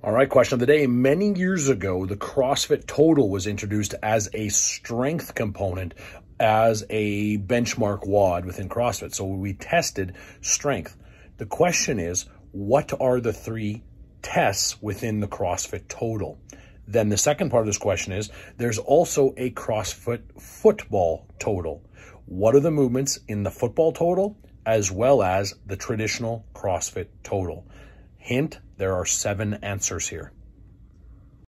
All right, question of the day. Many years ago, the CrossFit Total was introduced as a strength component as a benchmark WOD within CrossFit. So we tested strength. The question is, what are the 3 tests within the CrossFit Total? Then the second part of this question is, there's also a CrossFit Football Total. What are the movements in the football total as well as the traditional CrossFit Total? Hint, there are 7 answers here.